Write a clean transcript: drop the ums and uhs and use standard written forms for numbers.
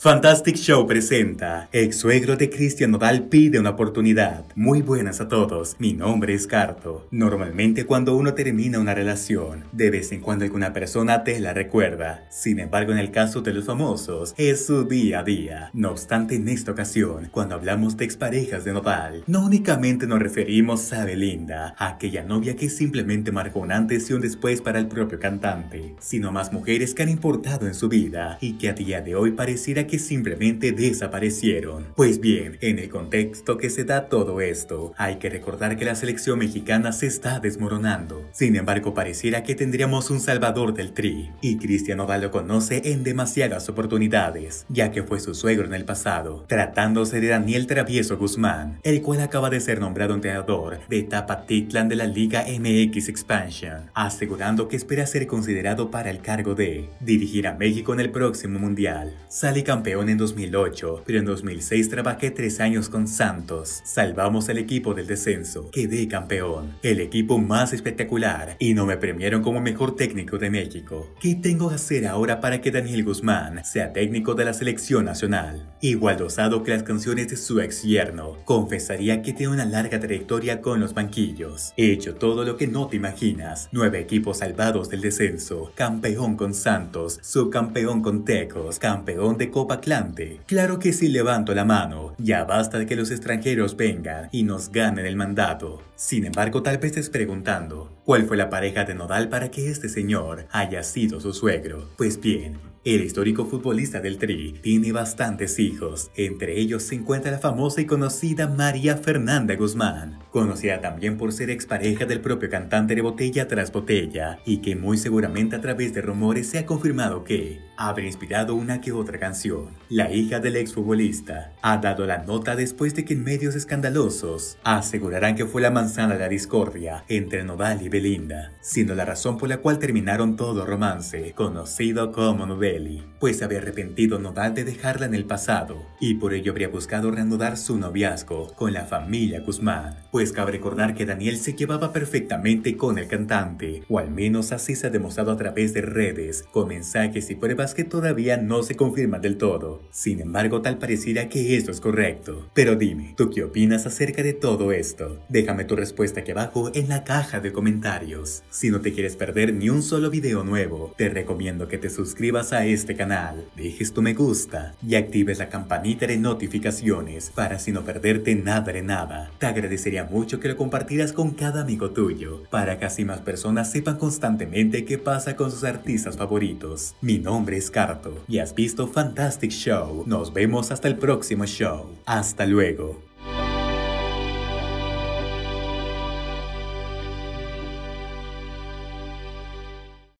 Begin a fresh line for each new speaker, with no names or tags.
Fantastic Show presenta Ex suegro de Cristian Nodal pide una oportunidad. Muy buenas a todos, mi nombre es Carto. Normalmente cuando uno termina una relación, de vez en cuando alguna persona te la recuerda. Sin embargo, en el caso de los famosos, es su día a día. No obstante, en esta ocasión, cuando hablamos de exparejas de Nodal, no únicamente nos referimos a Belinda, aquella novia que simplemente marcó un antes y un después para el propio cantante, sino más mujeres que han importado en su vida y que a día de hoy pareciera que simplemente desaparecieron. Pues bien, en el contexto que se da todo esto, hay que recordar que la selección mexicana se está desmoronando. Sin embargo, pareciera que tendríamos un salvador del Tri, y Cristian Nodal lo conoce en demasiadas oportunidades, ya que fue su suegro en el pasado, tratándose de Daniel Travieso Guzmán, el cual acaba de ser nombrado entrenador de Tepatitlán de la Liga MX Expansion, asegurando que espera ser considerado para el cargo de dirigir a México en el próximo Mundial. Salí campeón en 2008, pero en 2006 trabajé 3 años con Santos. Salvamos al equipo del descenso, quedé campeón, el equipo más espectacular, y no me premiaron como mejor técnico de México. ¿Qué tengo que hacer ahora para que Daniel Guzmán sea técnico de la selección nacional? Igual dosado que las canciones de su ex yerno, confesaría que tiene una larga trayectoria con los banquillos. He hecho todo lo que no te imaginas, 9 equipos salvados del descenso, campeón con Santos, subcampeón con Tecos, campeón de Copa Atlante. Claro que sí, levanto la mano, ya basta de que los extranjeros vengan y nos ganen el mandato. Sin embargo, tal vez estés preguntando, ¿cuál fue la pareja de Nodal para que este señor haya sido su suegro? Pues bien, el histórico futbolista del Tri tiene bastantes hijos, entre ellos se encuentra la famosa y conocida María Fernanda Guzmán, conocida también por ser expareja del propio cantante de Botella tras Botella, y que muy seguramente a través de rumores se ha confirmado que habrá inspirado una que otra canción. La hija del exfutbolista ha dado la nota después de que en medios escandalosos asegurarán que fue la manzana de la discordia entre Nodal y Belinda, siendo la razón por la cual terminaron todo romance, conocido como Novelli, pues se había arrepentido Nodal de dejarla en el pasado, y por ello habría buscado reanudar su noviazgo con la familia Guzmán, pues cabe recordar que Daniel se llevaba perfectamente con el cantante, o al menos así se ha demostrado a través de redes, con mensajes y pruebas que todavía no se confirman del todo. Sin embargo, tal pareciera que esto es correcto. Pero dime, ¿tú qué opinas acerca de todo esto? Déjame tu respuesta aquí abajo en la caja de comentarios. Si no te quieres perder ni un solo video nuevo, te recomiendo que te suscribas a este canal, dejes tu me gusta y actives la campanita de notificaciones para así no perderte nada de nada. Te agradecería mucho que lo compartieras con cada amigo tuyo, para que así más personas sepan constantemente qué pasa con sus artistas favoritos. Mi nombre es Carto y has visto Fantastic Show. Nos vemos hasta el próximo show. Hasta luego.